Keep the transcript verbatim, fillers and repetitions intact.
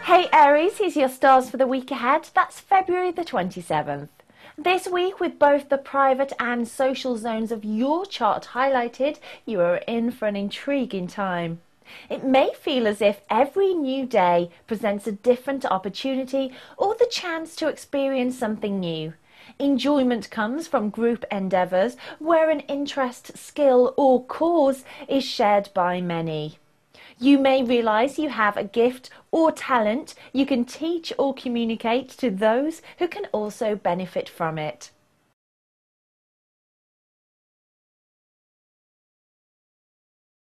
Hey Aries, here's your stars for the week ahead. That's February the twenty-seventh. This week, with both the private and social zones of your chart highlighted, you are in for an intriguing time. It may feel as if every new day presents a different opportunity or the chance to experience something new. Enjoyment comes from group endeavours where an interest, skill or cause is shared by many. You may realise you have a gift or talent you can teach or communicate to those who can also benefit from it.